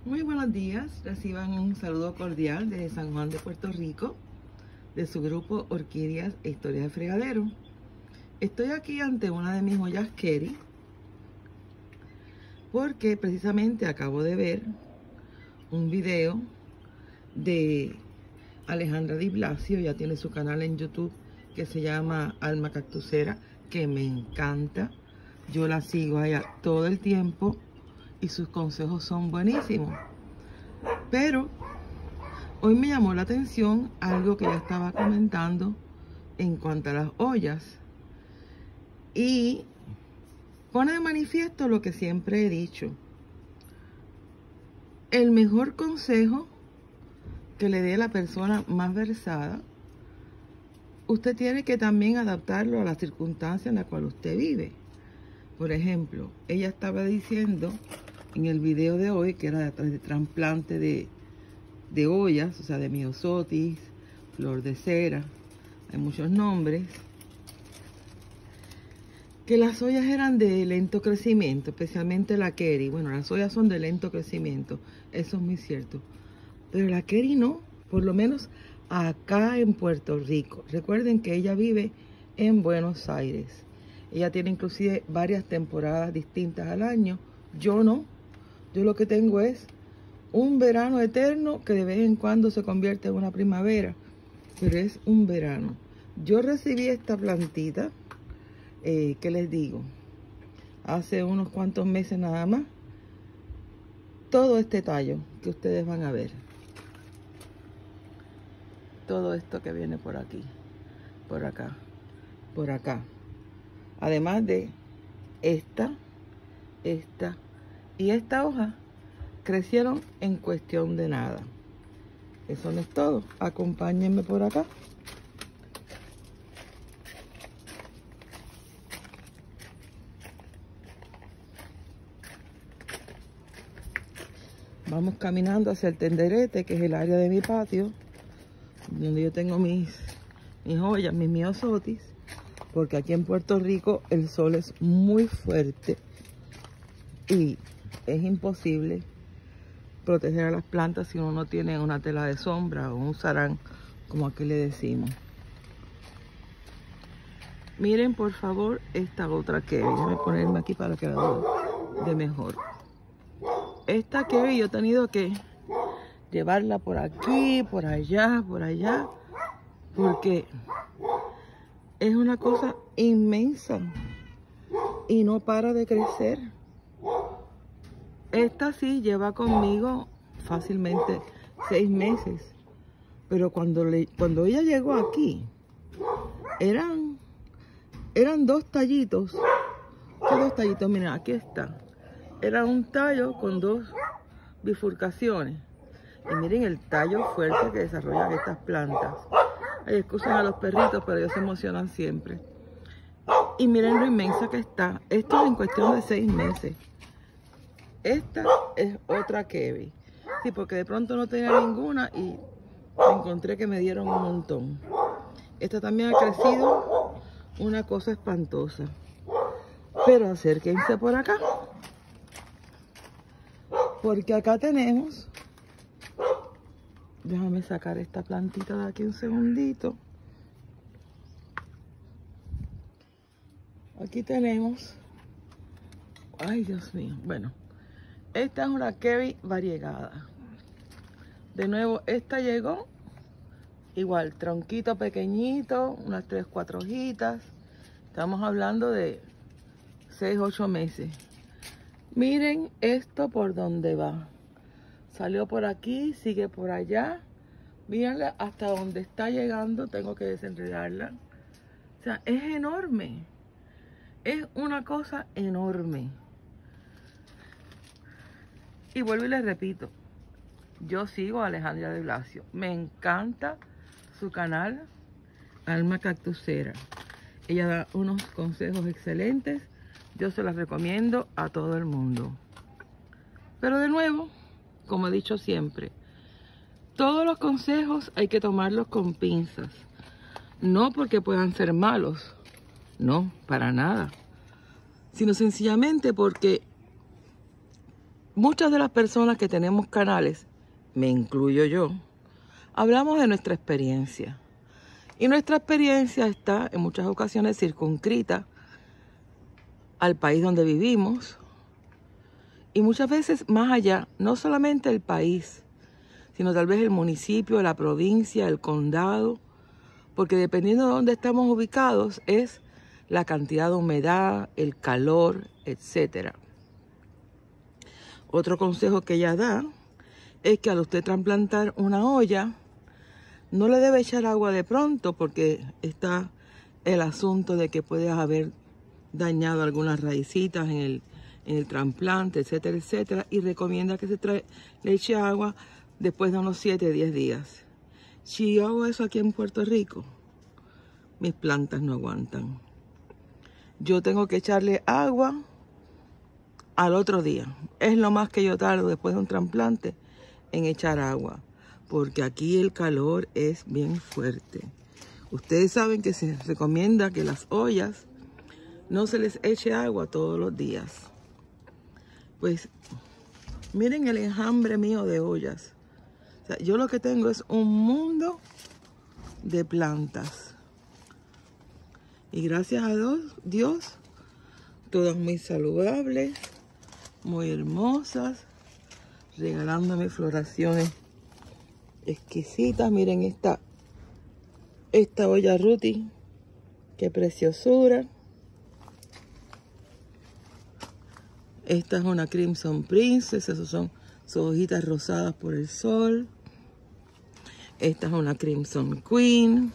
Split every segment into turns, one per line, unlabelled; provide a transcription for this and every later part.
Muy buenos días, reciban un saludo cordial desde San Juan de Puerto Rico, de su grupo Orquídeas e Historias de Fregadero. Estoy aquí ante una de mis joyas Kerry, porque precisamente acabo de ver un video de Alejandra Di Blasio. Ya tiene su canal en YouTube que se llama Alma Cactusera, que me encanta. Yo la sigo allá todo el tiempo y sus consejos son buenísimos. Pero hoy me llamó la atención algo que ella estaba comentando en cuanto a las ollas, y pone de manifiesto lo que siempre he dicho: el mejor consejo que le dé a la persona más versada, usted tiene que también adaptarlo a la circunstancia en la cual usted vive. Por ejemplo, ella estaba diciendo en el video de hoy, que era de trasplante de ollas, o sea, de myosotis, flor de cera, hay muchos nombres, que las ollas eran de lento crecimiento, especialmente la Kerry. Bueno, las ollas son de lento crecimiento, eso es muy cierto, pero la Kerry no, por lo menos acá en Puerto Rico. Recuerden que ella vive en Buenos Aires. Ella tiene inclusive varias temporadas distintas al año. Yo no. Yo lo que tengo es un verano eterno que de vez en cuando se convierte en una primavera, pero es un verano. Yo recibí esta plantita, ¿qué les digo? Hace unos cuantos meses nada más. Todo este tallo que ustedes van a ver. Todo esto que viene por aquí, por acá, por acá. Además de esta y esta hoja, crecieron en cuestión de nada. Eso no es todo. Acompáñenme por acá. Vamos caminando hacia el tenderete, que es el área de mi patio, donde yo tengo mis joyas, mis myosotis, porque aquí en Puerto Rico el sol es muy fuerte y es imposible proteger a las plantas si uno no tiene una tela de sombra o un sarán, como aquí le decimos. Miren por favor esta otra Kerry. Déjame ponerme aquí para que la vean de mejor. Esta Kerry yo he tenido que llevarla por aquí, por allá, porque es una cosa inmensa y no para de crecer. Esta sí lleva conmigo fácilmente 6 meses, pero cuando ella llegó aquí, eran 2 tallitos. ¿Qué 2 tallitos? Miren, aquí está. Era un tallo con 2 bifurcaciones. Y miren el tallo fuerte que desarrollan estas plantas. Ay, excusen a los perritos, pero ellos se emocionan siempre. Y miren lo inmensa que está. Esto es en cuestión de 6 meses. Esta es otra Kerry. Sí, porque de pronto no tenía ninguna y encontré que me dieron un montón. Esta también ha crecido una cosa espantosa. Pero acérquense por acá, porque acá tenemos... Déjame sacar esta plantita de aquí un segundito. Aquí tenemos... Ay, Dios mío. Bueno, esta es una Kerry variegada. De nuevo, esta llegó igual, tronquito pequeñito, unas 3, 4 hojitas. Estamos hablando de 6, 8 meses. Miren esto por donde va. Salió por aquí, sigue por allá. Mírenla hasta donde está llegando. Tengo que desenredarla. O sea, es enorme. Es una cosa enorme. Y vuelvo y les repito, yo sigo a Alejandra Di Blasio. Me encanta su canal, Alma Cactusera. Ella da unos consejos excelentes. Yo se las recomiendo a todo el mundo. Pero de nuevo, como he dicho siempre, todos los consejos hay que tomarlos con pinzas. No porque puedan ser malos, no, para nada. Sino sencillamente porque muchas de las personas que tenemos canales, me incluyo yo, hablamos de nuestra experiencia. Y nuestra experiencia está en muchas ocasiones circunscrita al país donde vivimos. Y muchas veces más allá, no solamente el país, sino tal vez el municipio, la provincia, el condado, porque dependiendo de dónde estamos ubicados es la cantidad de humedad, el calor, etc. Otro consejo que ella da es que al usted trasplantar una olla, no le debe echar agua de pronto porque está el asunto de que puede haber dañado algunas raicitas en el trasplante, etcétera, etcétera. Y recomienda que le eche agua después de unos 7 o 10 días. Si yo hago eso aquí en Puerto Rico, mis plantas no aguantan. Yo tengo que echarle agua al otro día. Es lo más que yo tardo después de un trasplante en echar agua, porque aquí el calor es bien fuerte. Ustedes saben que se recomienda que las ollas no se les eche agua todos los días. Pues miren el enjambre mío de ollas. O sea, yo lo que tengo es un mundo de plantas. Y gracias a Dios, todas muy saludables, muy hermosas, regalándome floraciones exquisitas. Miren esta olla Ruti, qué preciosura. Esta es una Crimson Princess, esas son sus hojitas rosadas por el sol. Esta es una Crimson Queen.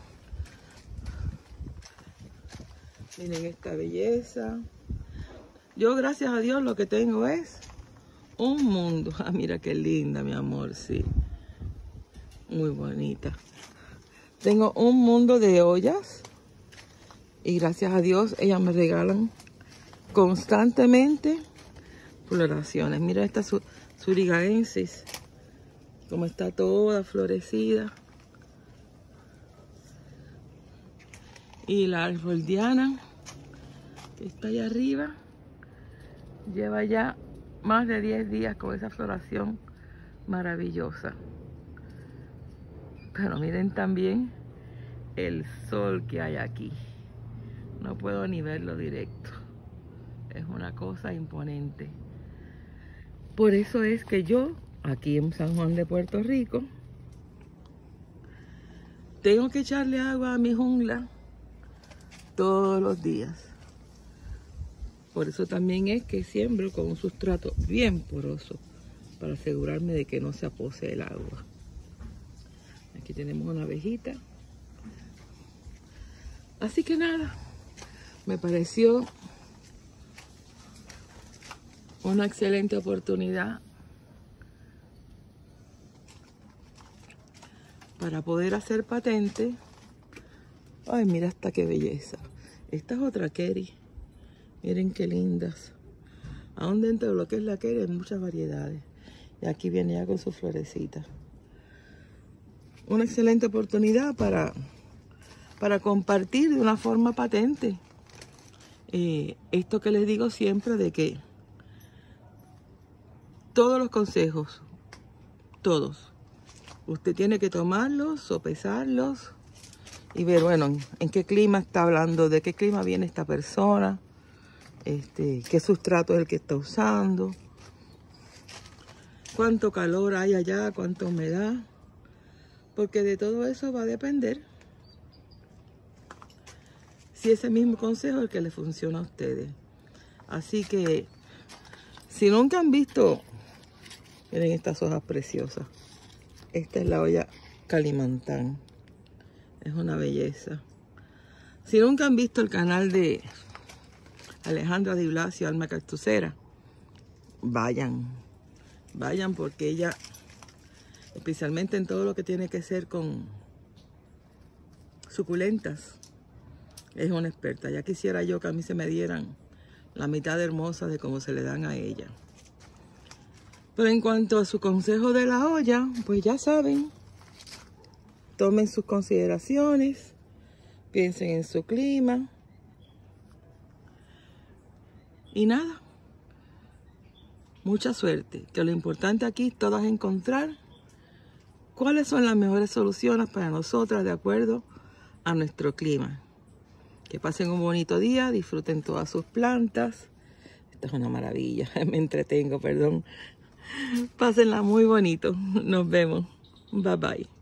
Miren esta belleza. Yo, gracias a Dios, lo que tengo es un mundo. Ah, mira qué linda, mi amor, sí. Muy bonita. Tengo un mundo de ollas. Y gracias a Dios, ellas me regalan constantemente floraciones. Mira esta Surigaensis, como está toda florecida. Y la Arboldiana, que está allá arriba, lleva ya más de 10 días con esa floración maravillosa. Pero miren también el sol que hay aquí. No puedo ni verlo directo. Es una cosa imponente. Por eso es que yo, aquí en San Juan de Puerto Rico, tengo que echarle agua a mi jungla todos los días. Por eso también es que siembro con un sustrato bien poroso para asegurarme de que no se apose el agua. Aquí tenemos una abejita. Así que nada, me pareció una excelente oportunidad para poder hacer patente. Ay, mira esta qué belleza. Esta es otra Kerry. Miren qué lindas. Aún dentro de lo que es la Kerry hay muchas variedades. Y aquí viene ya con su florecita. Una excelente oportunidad para compartir de una forma patente. Esto que les digo siempre de que todos los consejos, todos, usted tiene que tomarlos, sopesarlos y ver, bueno, en qué clima está hablando, de qué clima viene esta persona, qué sustrato es el que está usando, cuánto calor hay allá, cuánta humedad, porque de todo eso va a depender si ese mismo consejo es el que le funciona a ustedes. Así que, si nunca han visto, miren estas hojas preciosas. Esta es la olla Calimantán. Es una belleza. Si nunca han visto el canal de Alejandra Di Blasio, Alma Cactusera, vayan porque ella, especialmente en todo lo que tiene que ser con suculentas, es una experta. Ya quisiera yo que a mí se me dieran la mitad de hermosas de cómo se le dan a ella. Pero en cuanto a su consejo de la olla, pues ya saben, tomen sus consideraciones, piensen en su clima y nada. mucha suerte. Que lo importante aquí todo es encontrar cuáles son las mejores soluciones para nosotras de acuerdo a nuestro clima. Que pasen un bonito día, disfruten todas sus plantas. Esto es una maravilla, me entretengo, perdón. Pásenla muy bonito. Nos vemos. Bye bye.